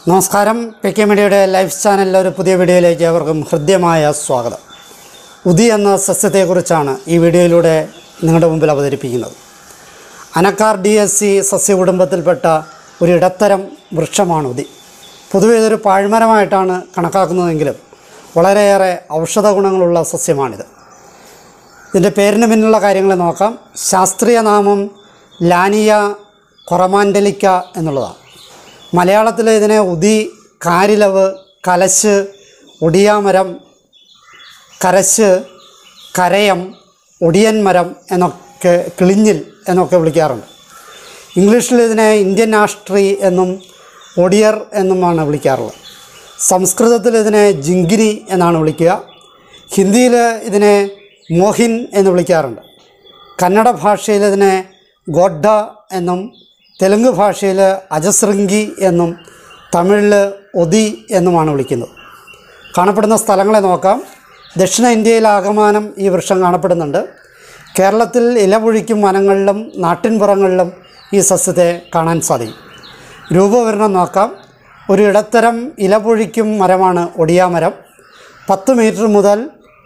നമസ്കാരം. പി.കെ. മീഡിയയുടെ ലൈഫ് ചാനലിലെ ഒരു പുതിയ വീഡിയോയിലേക്ക് അവർക്കും ഹൃദ്യമായ സ്വാഗതം. ഉദി എന്ന സസ്യത്തെക്കുറിച്ചാണ് ഈ വീഡിയോയിലൂടെ നിങ്ങളുടെ മുമ്പിൽ അവതരിപ്പിക്കുന്നത്. അനക്കാർഡിയേസി സസ്യകുടുംബത്തിൽപ്പെട്ട ഒരു ഇടത്തരം വൃക്ഷമാണ് ഉദി. പൊതുവെ ഇതൊരു പാഴ്മരമായിട്ടാണ് കണക്കാക്കുന്നതെങ്കിലും വളരെയേറെ ഔഷധ ഗുണങ്ങളുള്ള സസ്യമാണിത്. ഇതിൻ്റെ പേരിന് പിന്നിലുള്ള കാര്യങ്ങൾ നോക്കാം. ശാസ്ത്രീയ നാമം ലാനിയ കൊറമാൻഡലിക്ക എന്നുള്ളതാണ്. മലയാളത്തിൽ ഇതിനെ ഉദി, കാരിലവ്, കലശ്, ഒടിയാമരം, കരശ്, കരയം, ഒടിയൻ മരം എന്നൊക്കെ, കിളിഞ്ഞിൽ എന്നൊക്കെ വിളിക്കാറുണ്ട്. ഇംഗ്ലീഷിൽ ഇതിനെ ഇന്ത്യൻ ആഷ് ട്രീ എന്നും വൊഡിയർ എന്നുമാണ് വിളിക്കാറുള്ളത്. സംസ്കൃതത്തിൽ ഇതിനെ ജിങ്കിരി എന്നാണ് വിളിക്കുക. ഹിന്ദിയിൽ ഇതിനെ മോഹിൻ എന്ന് വിളിക്കാറുണ്ട്. കന്നഡ ഭാഷയിൽ ഇതിനെ ഗോഡ്ഡ എന്നും, തെലുങ്ക് ഭാഷയിൽ അജസ്രിംഗി എന്നും, തമിഴിൽ ഒദി എന്നുമാണ് വിളിക്കുന്നത്. കാണപ്പെടുന്ന സ്ഥലങ്ങളെ നോക്കാം. ദക്ഷിണ ഇന്ത്യയിലാകമാനം ഈ വൃക്ഷം കാണപ്പെടുന്നുണ്ട്. കേരളത്തിൽ ഇലപൊഴിക്കും വനങ്ങളിലും നാട്ടിൻപുറങ്ങളിലും ഈ സസ്യത്തെ കാണാൻ സാധിക്കും. രൂപവിവരണം നോക്കാം. ഒരു ഇടത്തരം ഇലപൊഴിക്കും മരമാണ് ഒടിയാമരം. 10 മീറ്റർ മുതൽ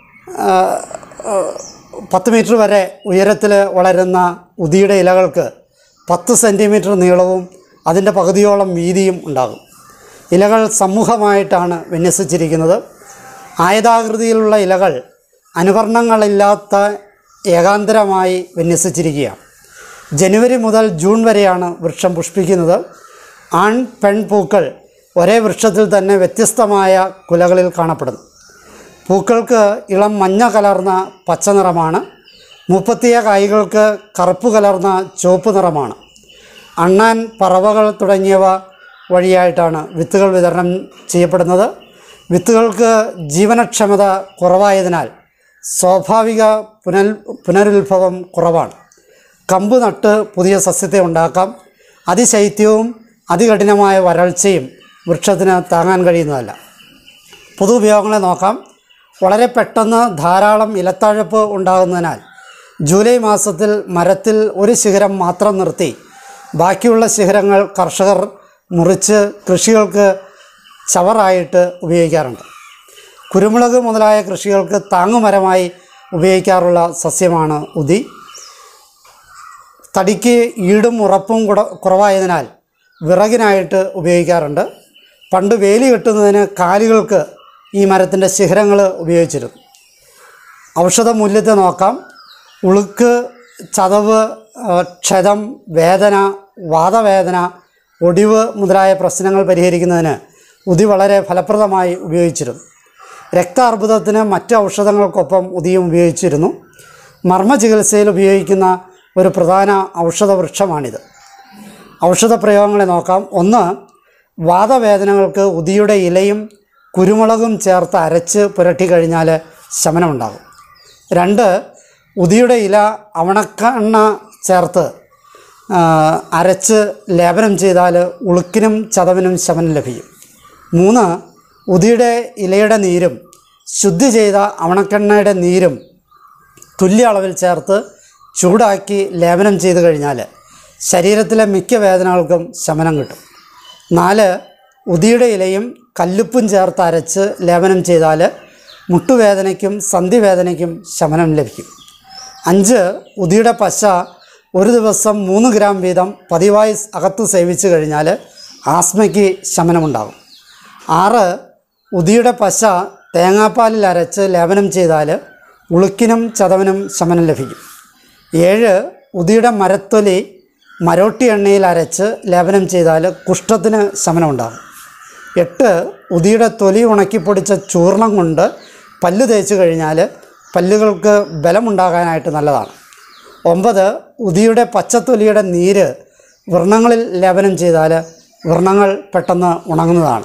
10 മീറ്റർ വരെ ഉയരത്തിൽ വളരുന്ന ഉദിയുടെ ഇലകൾക്ക് 10 സെൻറ്റിമീറ്റർ നീളവും അതിൻ്റെ പകുതിയോളം വീതിയും ഉണ്ടാകും. ഇലകൾ സമൂഹമായിട്ടാണ് വിന്യസിച്ചിരിക്കുന്നത്. ആയതാകൃതിയിലുള്ള ഇലകൾ അനുവർണ്ണങ്ങളില്ലാത്ത ഏകാന്തരമായി വിന്യസിച്ചിരിക്കുകയാണ്. ജനുവരി മുതൽ ജൂൺ വരെയാണ് വൃക്ഷം പുഷ്പിക്കുന്നത്. ആൺ പെൺ പൂക്കൾ ഒരേ വൃക്ഷത്തിൽ തന്നെ വ്യത്യസ്തമായ കുലകളിൽ കാണപ്പെടുന്നു. പൂക്കൾക്ക് ഇളം മഞ്ഞ കലർന്ന പച്ച നിറമാണ്. മുപ്പത്തിയ കായ്കൾക്ക് കറുപ്പ് കലർന്ന ചുവപ്പ് നിറമാണ്. അണ്ണാൻ, പറവകൾ തുടങ്ങിയവ വഴിയായിട്ടാണ് വിത്തുകൾ വിതരണം ചെയ്യപ്പെടുന്നത്. വിത്തുകൾക്ക് ജീവനക്ഷമത കുറവായതിനാൽ സ്വാഭാവിക പുനരുത്ഭവം കുറവാണ്. കമ്പ് നട്ട് പുതിയ സസ്യത്തെ ഉണ്ടാക്കാം. അതിശൈത്യവും അതികഠിനമായ വരൾച്ചയും വൃക്ഷത്തിന് താങ്ങാൻ കഴിയുന്നതല്ല. പൊതുപയോഗങ്ങളെ നോക്കാം. വളരെ പെട്ടെന്ന് ധാരാളം ഇലത്തഴപ്പ് ഉണ്ടാകുന്നതിനാൽ ജൂലൈ മാസത്തിൽ മരത്തിൽ ഒരു ശിഖരം മാത്രം നിർത്തി ബാക്കിയുള്ള ശിഖരങ്ങൾ കർഷകർ മുറിച്ച് കൃഷികൾക്ക് ചവറായിട്ട് ഉപയോഗിക്കാറുണ്ട്. കുരുമുളക് മുതലായ കൃഷികൾക്ക് താങ്ങുമരമായി ഉപയോഗിക്കാറുള്ള സസ്യമാണ് ഉദി. തടിക്ക് ഈടും ഉറപ്പും കുറവായതിനാൽ വിറകിനായിട്ട് ഉപയോഗിക്കാറുണ്ട്. പണ്ട് വേലി കെട്ടുന്നതിന് കാലുകൾക്ക് ഈ മരത്തിൻ്റെ ശിഖരങ്ങൾ ഉപയോഗിച്ചിരുന്നു. ഔഷധ മൂല്യത്തെ നോക്കാം. ഉളുക്ക്, ചതവ്, ക്ഷതം, വേദന, വാതവേദന, ഒടിവ് മുതലായ പ്രശ്നങ്ങൾ പരിഹരിക്കുന്നതിന് ഉദി വളരെ ഫലപ്രദമായി ഉപയോഗിച്ചിരുന്നു. രക്താർബുദത്തിന് മറ്റ് ഔഷധങ്ങൾക്കൊപ്പം ഉദിയും ഉപയോഗിച്ചിരുന്നു. മർമ്മ ചികിത്സയിൽ ഉപയോഗിക്കുന്ന ഒരു പ്രധാന ഔഷധ വൃക്ഷമാണിത്. ഔഷധ പ്രയോഗങ്ങളെ നോക്കാം. 1. വാതവേദനകൾക്ക് ഉദിയുടെ ഇലയും കുരുമുളകും ചേർത്ത് അരച്ച് പുരട്ടി കഴിഞ്ഞാൽ ശമനമുണ്ടാകും. 2. ഉദിയുടെ ഇല അവണക്കെണ്ണ ചേർത്ത് അരച്ച് ലേപനം ചെയ്താൽ ഉളുക്കിനും ചതവിനും ശമനം ലഭിക്കും. 3. ഉദിയുടെ ഇലയുടെ നീരും ശുദ്ധി ചെയ്ത അവണക്കെണ്ണയുടെ നീരും തുല്യ അളവിൽ ചേർത്ത് ചൂടാക്കി ലേപനം ചെയ്ത് കഴിഞ്ഞാൽ ശരീരത്തിലെ മിക്ക വേദനകൾക്കും ശമനം കിട്ടും. 4. ഉദിയുടെ ഇലയും കല്ലുപ്പും ചേർത്ത് അരച്ച് ലേപനം ചെയ്താൽ മുട്ടുവേദനയ്ക്കും സന്ധിവേദനയ്ക്കും ശമനം ലഭിക്കും. 5. ഉദിയുടെ പശ ഒരു ദിവസം 3 ഗ്രാം വീതം പതിവായി അകത്ത് സേവിച്ച് കഴിഞ്ഞാൽ ആസ്മയ്ക്ക് ശമനമുണ്ടാകും. 6. ഉദിയുടെ പശ തേങ്ങാപ്പാലിൽ അരച്ച് ലേപനം ചെയ്താൽ ഉളുക്കിനും ചതവിനും ശമനം ലഭിക്കും. 7. ഉദിയുടെ മരത്തൊലി മരോട്ടി എണ്ണയിൽ അരച്ച് ലേപനം ചെയ്താൽ കുഷ്ഠത്തിന് ശമനമുണ്ടാകും. 8. ഉദിയുടെ തൊലി ഉണക്കിപ്പൊടിച്ച ചൂർണം കൊണ്ട് പല്ല് തേച്ച് കഴിഞ്ഞാൽ പല്ലുകൾക്ക് ബലമുണ്ടാകാനായിട്ട് നല്ലതാണ്. 9. ഉദിയുടെ പച്ചത്തൊലിയുടെ നീര് വ്രണങ്ങളിൽ ലേപനം ചെയ്താൽ വ്രണങ്ങൾ പെട്ടെന്ന് ഉണങ്ങുന്നതാണ്.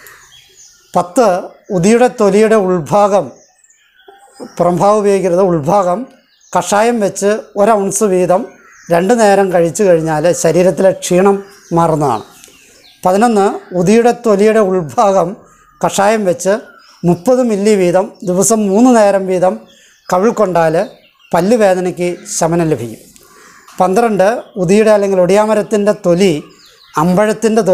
10. ഉദിയുടെ തൊലിയുടെ ഉൾഭാഗം, പുറംഭാഗം ഉപയോഗിക്കരുത്, ഉൾഭാഗം കഷായം വെച്ച് 1 ഔൺസ് വീതം 2 നേരം കഴിച്ചു കഴിഞ്ഞാൽ ശരീരത്തിലെ ക്ഷീണം മാറുന്നതാണ്. 11. ഉദിയുടെ തൊലിയുടെ ഉൾഭാഗം കഷായം വെച്ച് 30 മില്ലി വീതം ദിവസം 3 നേരം വീതം കവിൾക്കൊണ്ടാൽ പല്ലുവേദനയ്ക്ക് ശമനം ലഭിക്കും. 12. ഉദിയുടെ അല്ലെങ്കിൽ ഒടിയാമരത്തിൻ്റെ തൊലി അമ്പഴത്തിൻ്റെ തൊലി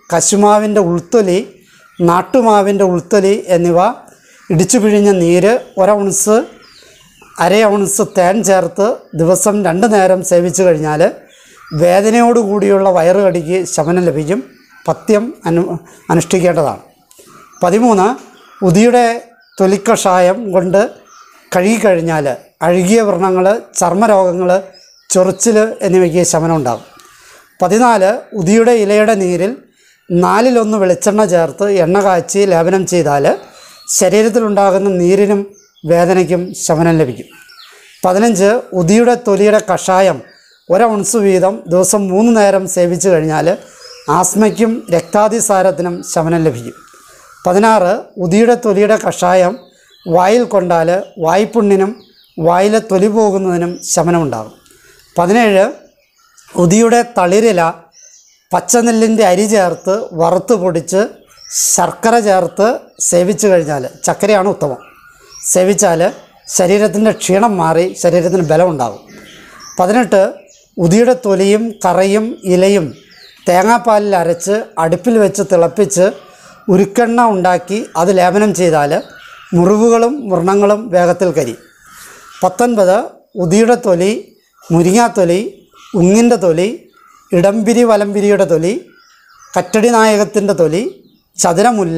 കശുമാവിൻ്റെ ഉൾത്തൊലി, നാട്ടുമാവിൻ്റെ ഉൾത്തൊലി എന്നിവ ഇടിച്ചു പിഴിഞ്ഞ നീര് 1 ഔൺസ് 1/2 ഔൺസ് തേൻ ചേർത്ത് ദിവസം 2 നേരം സേവിച്ചു കഴിഞ്ഞാൽ വേദനയോടുകൂടിയുള്ള വയറുകടിക്ക് ശമനം ലഭിക്കും. പഥ്യം അനുഷ്ഠിക്കേണ്ടതാണ്. 13 ഉദിയുടെ തൊലിക്കഷായം കൊണ്ട് കഴുകിക്കഴിഞ്ഞാൽ അഴുകിയ വ്രണങ്ങൾ, ചർമ്മരോഗങ്ങൾ, ചൊറിച്ചിൽ എന്നിവയ്ക്ക് ശമനം ഉണ്ടാകും. 14 ഉദിയുടെ ഇലയുടെ നീരിൽ 4/1 വെളിച്ചെണ്ണ ചേർത്ത് എണ്ണ കാച്ചി ലേപനം ചെയ്താൽ ശരീരത്തിലുണ്ടാകുന്ന നീരിനും വേദനയ്ക്കും ശമനം ലഭിക്കും. 15 ഉദിയുടെ തൊലിയുടെ കഷായം 1 ഔൺസ് വീതം ദിവസം 3 നേരം സേവിച്ചു കഴിഞ്ഞാൽ ആസ്മയ്ക്കും രക്താതിസാരത്തിനും ശമനം ലഭിക്കും. 16 ഉദിയുടെ തൊലിയുടെ കഷായം വായിൽ കൊണ്ടാൽ വായ്പുണ്ണിനും വായിലെ തൊലി പോകുന്നതിനും ശമനമുണ്ടാകും. 17 ഉദിയുടെ തളിരില പച്ചനെല്ലിൻ്റെ അരി ചേർത്ത് വറുത്ത് പൊടിച്ച് ശർക്കര ചേർത്ത് സേവിച്ചു കഴിഞ്ഞാൽ, ചക്കരയാണ് ഉത്തമം, സേവിച്ചാൽ ശരീരത്തിൻ്റെ ക്ഷീണം മാറി ശരീരത്തിന് ബലമുണ്ടാകും. 18 ഉദിയുടെ തൊലിയും കറയും ഇലയും തേങ്ങാപ്പാലിൽ അരച്ച് അടുപ്പിൽ വെച്ച് തിളപ്പിച്ച് ഉരുക്കെണ്ണ ഉണ്ടാക്കി അത് ലേപനം ചെയ്താൽ മുറിവുകളും വ്രണങ്ങളും വേഗത്തിൽ കരിയും. 19 ഉദിയുടെ തൊലി, മുരിങ്ങാത്തൊലി, ഉങ്ങിൻ്റെ തൊലി, ഇടംപിരി വലംപിരിയുടെ തൊലി, കറ്റടി നായകത്തിൻ്റെ തൊലി, ചതുരമുല്ല,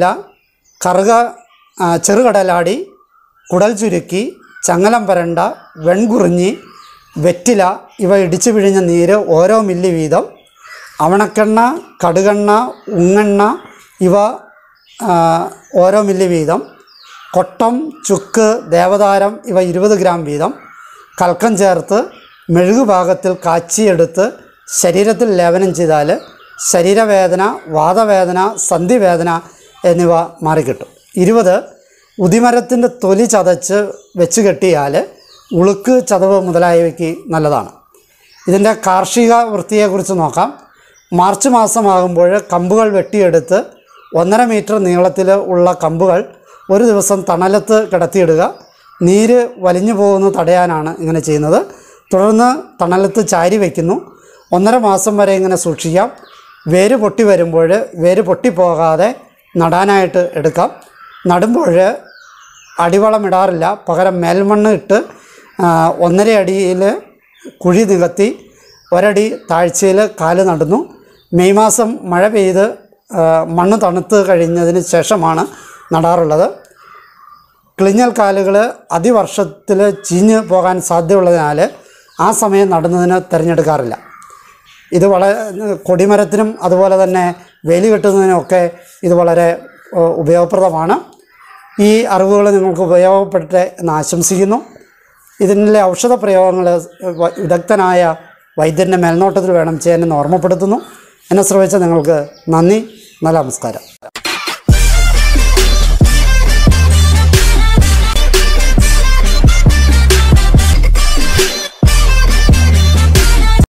ചെറുകടലാടി, കുടൽ ചുരുക്കി, ചങ്ങലം പരണ്ട, വെൺകുറിഞ്ഞി, വെറ്റില ഇവ ഇടിച്ചു പിഴിഞ്ഞ നീര് ഓരോ മില്ലി വീതം, അവണക്കെണ്ണ, കടുകെണ്ണ, ഉങ്ങെണ്ണ ഇവ ഓരോ മില്ലി വീതം, കൊട്ടം, ചുക്ക്, ദേവതാരം ഇവ 20 ഗ്രാം വീതം കൽക്കം ചേർത്ത് മെഴുകുപാകത്തിൽ കാച്ചിയെടുത്ത് ശരീരത്തിൽ ലേപനം ചെയ്താൽ ശരീരവേദന, വാതവേദന, സന്ധിവേദന എന്നിവ മാറിക്കിട്ടും. 20 ഉദിമരത്തിൻ്റെ തൊലി ചതച്ച് വെച്ച് കെട്ടിയാൽ ഉളുക്ക്, ചതവ് മുതലായവയ്ക്ക് നല്ലതാണ്. ഇതിൻ്റെ കാർഷിക വൃത്തിയെക്കുറിച്ച് നോക്കാം. മാർച്ച് മാസമാകുമ്പോൾ കമ്പുകൾ വെട്ടിയെടുത്ത് 1.5 മീറ്റർ നീളത്തിൽ ഉള്ള കമ്പുകൾ ഒരു ദിവസം തണലത്ത് കിടത്തിയിടുക. നീര് വലിഞ്ഞു പോകുന്നത് തടയാനാണ് ഇങ്ങനെ ചെയ്യുന്നത്. തുടർന്ന് തണലത്ത് ചാരി വയ്ക്കുന്നു. 1.5 മാസം വരെ ഇങ്ങനെ സൂക്ഷിക്കാം. വേര് പൊട്ടി വരുമ്പോൾ വേര് പൊട്ടിപ്പോകാതെ നടാനായിട്ട് എടുക്കാം. നടുമ്പോൾ അടിവളം ഇടാറില്ല, പകരം മേൽമണ്ണ് ഇട്ട് 1.5 അടിയിൽ കുഴി നികത്തി 1 അടി താഴ്ചയിൽ കാല് നടുന്നു. മെയ് മാസം മഴ പെയ്ത് മണ്ണ് തണുത്ത് കഴിഞ്ഞതിന് ശേഷമാണ് നടാറുള്ളത്. കിളിഞ്ഞൽ കാലുകൾ അതിവർഷത്തിൽ ചീഞ്ഞ് പോകാൻ സാധ്യതയുള്ളതിനാൽ ആ സമയം നടുന്നതിന് തിരഞ്ഞെടുക്കാറില്ല. ഇത് കൊടിമരത്തിനും അതുപോലെ തന്നെ വേലി കെട്ടുന്നതിനുമൊക്കെ ഇത് വളരെ ഉപയോഗപ്രദമാണ്. ഈ അറിവുകൾ നിങ്ങൾക്ക് ഉപയോഗപ്പെടട്ടെ എന്ന് ആശംസിക്കുന്നു. ഇതിൻ്റെ ഔഷധ പ്രയോഗങ്ങൾ വിദഗ്ധനായ വൈദ്യൻ്റെ മേൽനോട്ടത്തിൽ വേണം ചെയ്യാനെന്ന് ഓർമ്മപ്പെടുത്തുന്നു. എന്നെ ശ്രമിച്ച നിങ്ങൾക്ക് നന്ദി. നല്ല നമസ്കാരം.